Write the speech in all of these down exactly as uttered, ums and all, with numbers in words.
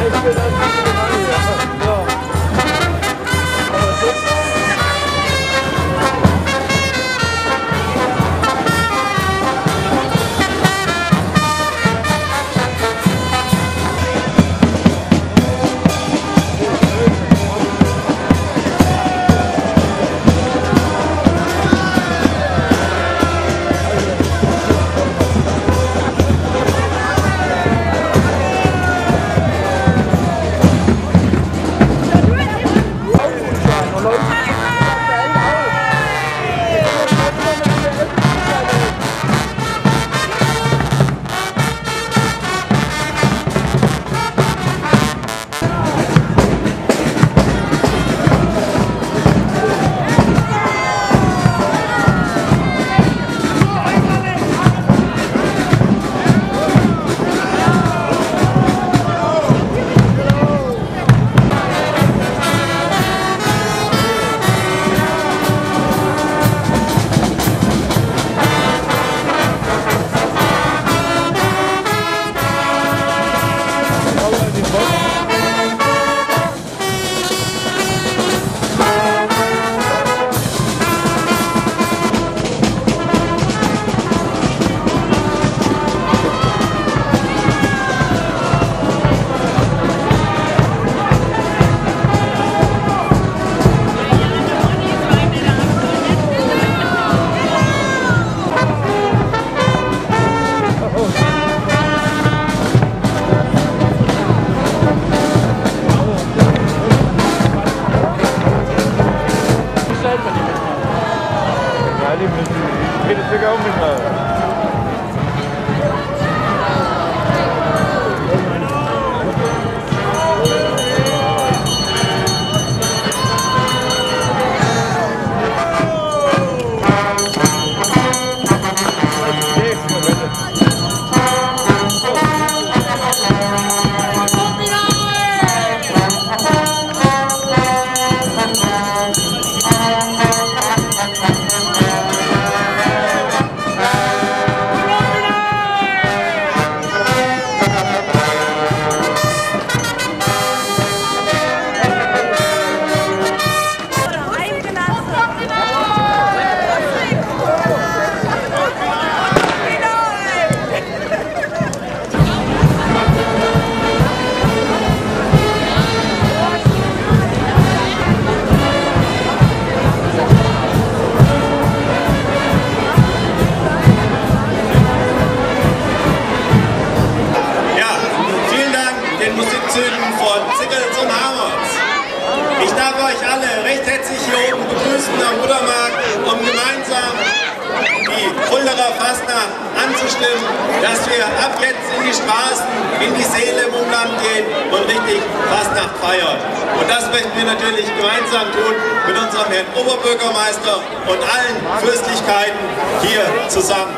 anzustimmen, dass wir ab jetzt in die Straßen, in die Seele im Umland gehen und richtig Fastnacht feiern. Und das möchten wir natürlich gemeinsam tun mit unserem Herrn Oberbürgermeister und allen Fürstlichkeiten hier zusammen.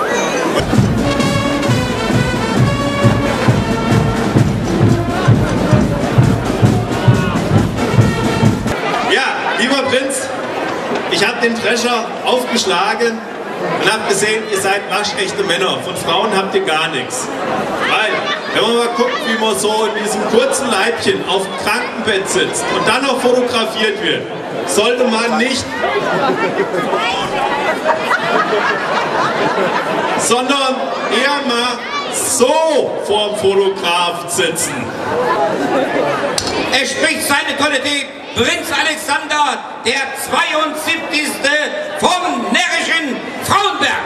Ja, lieber Prinz, ich habe den Drescher aufgeschlagen und habe gesehen, ihr seid waschechte Männer. Von Frauen habt ihr gar nichts. Weil, wenn man mal guckt, wie man so in diesem kurzen Leibchen auf dem Krankenbett sitzt und dann noch fotografiert wird, sollte man nicht, sondern eher mal so vorm Fotograf sitzen. Es spricht seine Qualität Prinz Alexander, der zweiundsiebzigste vom närrischen Frauenberg.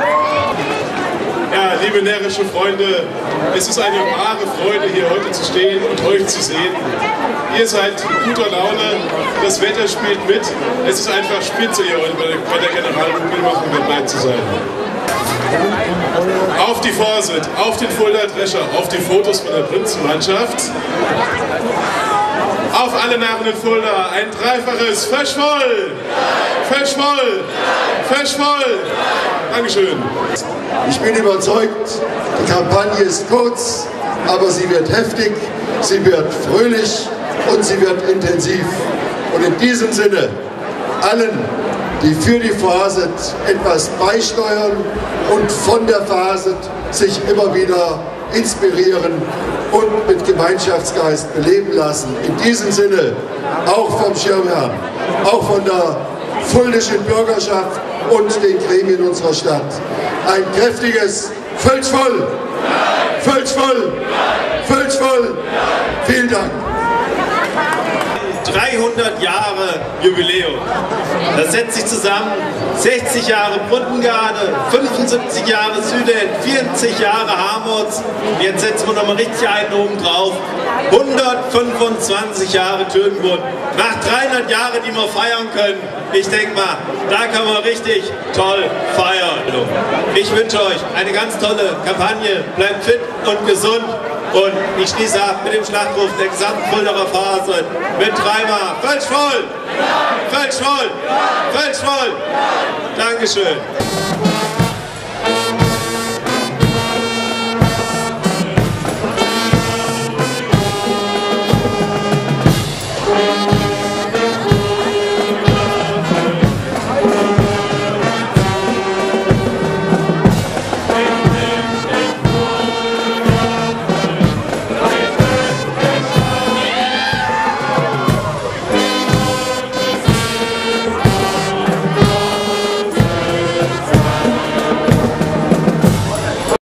Ja, liebe närrische Freunde, es ist eine wahre Freude, hier heute zu stehen und euch zu sehen. Ihr seid in guter Laune, das Wetter spielt mit. Es ist einfach spitze, hier heute bei der Generalmobilmachung dabei zu sein. Auf die Vorsitt, auf den Fulda Drescher, auf die Fotos von der Prinzenmannschaft. Auf alle Narren in Fulda ein dreifaches Feschwoll! Feschwoll! Feschwoll! Dankeschön. Ich bin überzeugt, die Kampagne ist kurz, aber sie wird heftig, sie wird fröhlich und sie wird intensiv. Und in diesem Sinne, allen, die für die Faset etwas beisteuern und von der Faset sich immer wieder inspirieren und mit Gemeinschaftsgeist beleben lassen. In diesem Sinne auch vom Schirmherrn, auch von der fulnischen Bürgerschaft und den Gremien unserer Stadt. Ein kräftiges Völsch voll! Völsch voll! Völsch voll! Vielen Dank! dreihundert Jahre Jubiläum. Das setzt sich zusammen sechzig Jahre Brundengarde, fünfundsiebzig Jahre Südend, vierzig Jahre Harmots. Jetzt setzen wir nochmal richtig einen oben drauf. hundertfünfundzwanzig Jahre Tödenbund. Nach dreihundert Jahren, die wir feiern können. Ich denke mal, da kann man richtig toll feiern. Ich wünsche euch eine ganz tolle Kampagne. Bleibt fit und gesund. Und ich schließe ab mit dem Schlachtruf der gesamten Fuldaer Phase mit dreimal Völsch voll! Völsch voll! Völsch voll! Dankeschön!